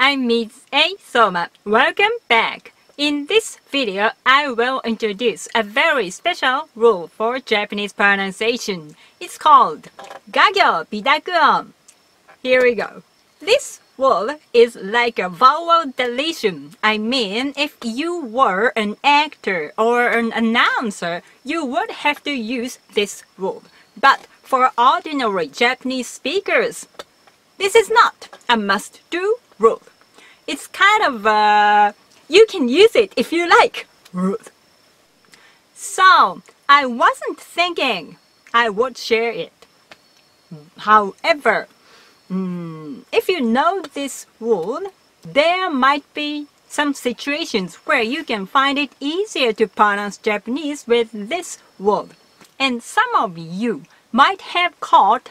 I'm Ms. A. Soma. Welcome back. In this video, I will introduce a very special rule for Japanese pronunciation. It's called Gagyo Bidakuon. Here we go. This rule is like a vowel deletion. I mean, if you were an actor or an announcer, you would have to use this rule. But for ordinary Japanese speakers, this is not a must-do rule. It's kind of you can use it if you like rule. So, I wasn't thinking I would share it. However, if you know this rule, there might be some situations where you can find it easier to pronounce Japanese with this rule. And some of you might have caught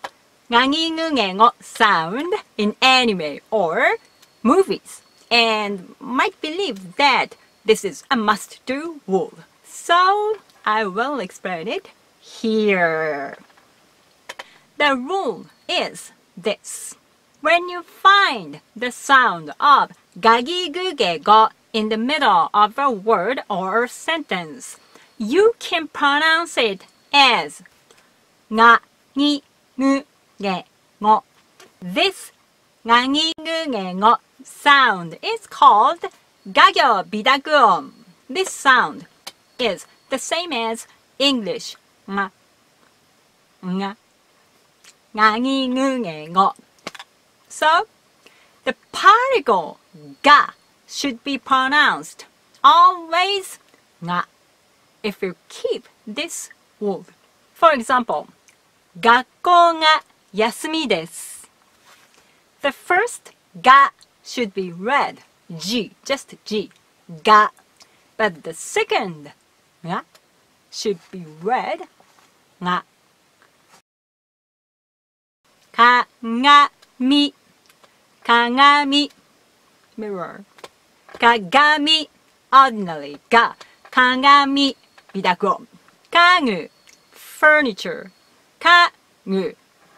sound in anime or movies and might believe that this is a must-do rule. So I will explain it here. The rule is this. When you find the sound of gagigugego in the middle of a word or sentence, you can pronounce it as nga, ni, ngu, ge, ngo. This nga, ni, ngu, ge, ngo sound is called gagyo bidakuon. This sound is the same as English nga, nga, nga, ni, ngu, ge, ngo. So, the particle ga should be pronounced always nga if you keep this rule. For example, 学校が休みです. The first ga should be read G, just G, ga. But the second ga should be read nga. Kagami, kagami, mirror. Kagami, ordinary ga. Kagami, bidakuon. Kagu, furniture. Kagu.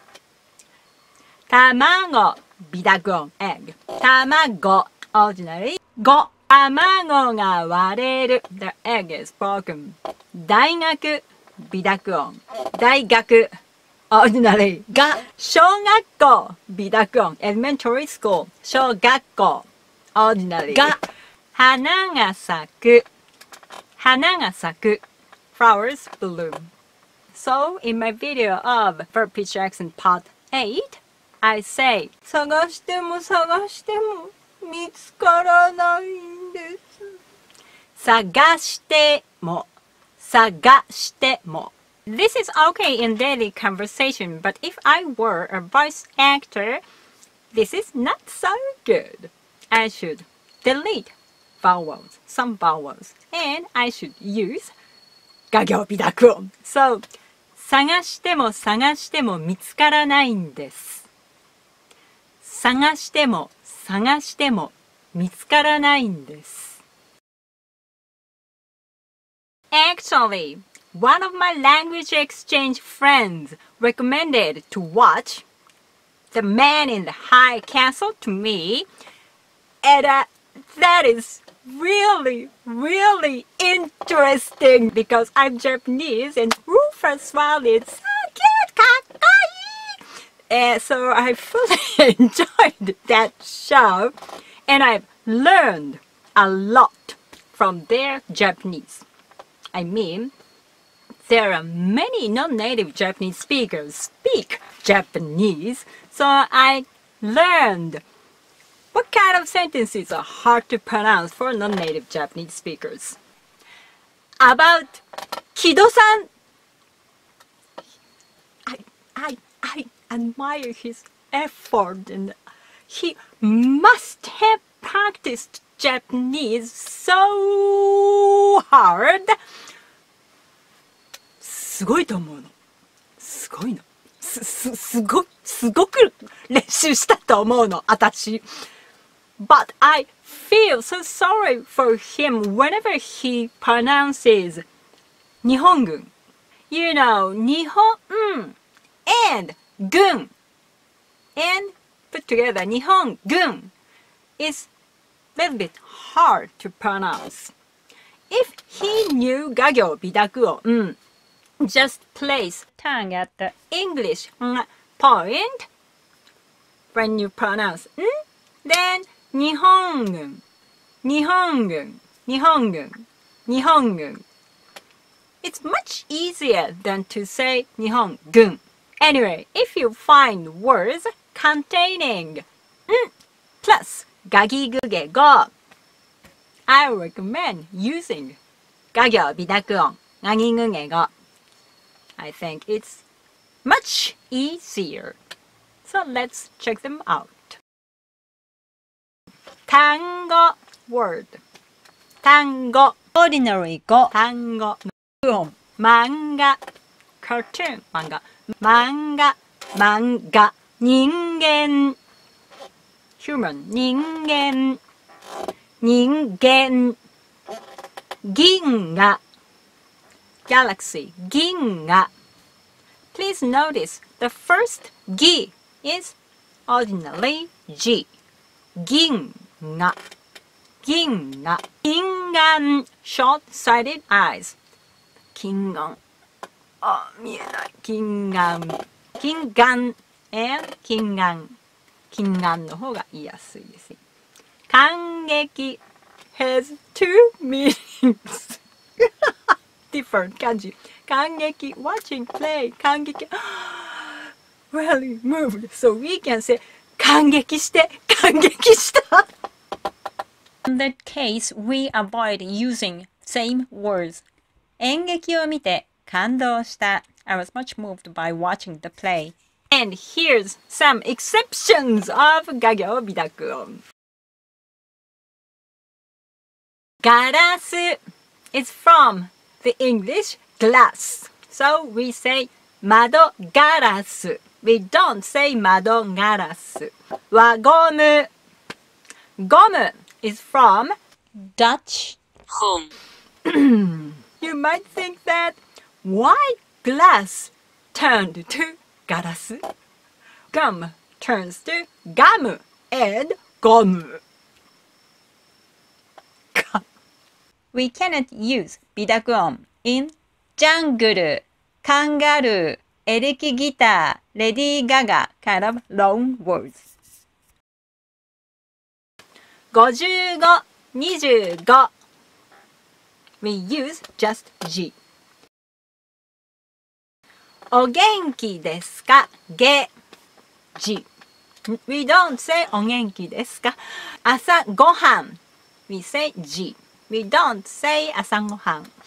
Tamago, bidakuon, egg. Tamago, ordinary. Go, tamago ga wareru. The egg is broken. Daigaku, bidakuon. Daigaku, ordinary. Ga, shogakko, bidakuon. Elementary school. Shogakko, ordinary. Ga, hana ga saku. Hana ga saku. Flowers bloom. So, in my video of verb pitch accent part 8, I say 探しても探しても見つからないんです。探しても探しても This is okay in daily conversation, but if I were a voice actor, this is not so good. I should delete vowels, some vowels, and I should use ガギョビダクオン. So, 探しても探しても見つからないんです。探しても探しても見つからないんです。Actually, one of my language exchange friends recommended to watch The Man in the High Castle to me, and that is really interesting because I'm Japanese and Rufus Swallow is so cute, kawaii! And so I fully enjoyed that show and I've learned a lot from their Japanese. I mean, there are many non-native Japanese speakers speak Japanese, so I learned what kind of sentences are hard to pronounce for non-native Japanese speakers. About Kido-san, I admire his effort and he must have practiced Japanese so hard. すごいと思うの。すごいの。すごく練習したと思うの、私。But I feel so sorry for him whenever he pronounces 日本軍. You know, 日本 and 軍 and put together 日本軍 is a little bit hard to pronounce. If he knew 가교 비다쿠o, just place tongue at the English point when you pronounce then Nihongun, Nihongun, Nihongun, Nihongun. It's much easier than to say Nihongun. Anyway, if you find words containing plus 가기극의 거, I recommend using 가교 비다쿠on 가기극의 거. I think it's much easier. So let's check them out. 단거 word. 단거 ordinary 거. 단거 manga cartoon manga. manga manga 人間 human 人間 人間 銀河 galaxy 銀河. Please notice the first gi is ordinarily G. 銀河 銀河 인간 short-sighted eyes. 金眼 見えない 金眼 金眼 and 金眼 金眼 の方が言いやすいです。感激 has two meanings. Different 漢字。感激 watching play 感激 really moved, so we can say 感激して感激した In that case, we avoid using same words. 演劇を見て感動した I was much moved by watching the play. And here's some exceptions of 가교 비다쿠on. 가라스 is from the English glass. So we say窓ガラス. We don't say窓ガラス. 와고무. 고무 is from Dutch home. You might think that why glass turned to 가라스? Gum turns to gamu and gomu. We cannot use 비다쿠on in jungle, kangaroo, electric guitar, Lady Gaga kind of long words. 55, 25. We use just G. お元気ですか? Ge. G. We don't say お元気ですか? 朝ごはん We say G. We don't say 朝ごはん。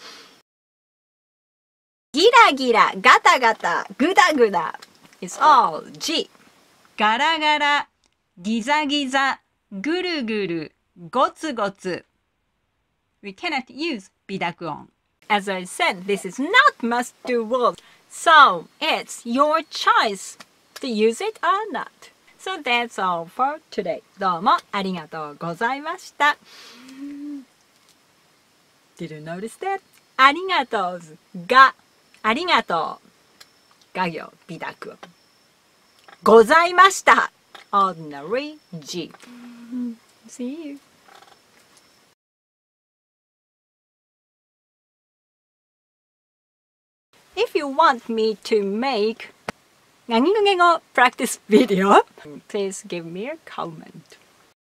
ギラギラ、ガタガタ、グダグダ It's all G. ガラガラ、ギザギザ、ぐるぐる、ゴツゴツ We cannot use 비다쿠on. As I said, this is not must-do words. So it's your choice to use it or not. So that's all for today. どうもありがとうございました。Did you notice that? ありがとうが、ありがとう。가교 비다쿠on. ございました。Ordinary G. See you. If you want me to make 가기극의 practice video, please give me a comment.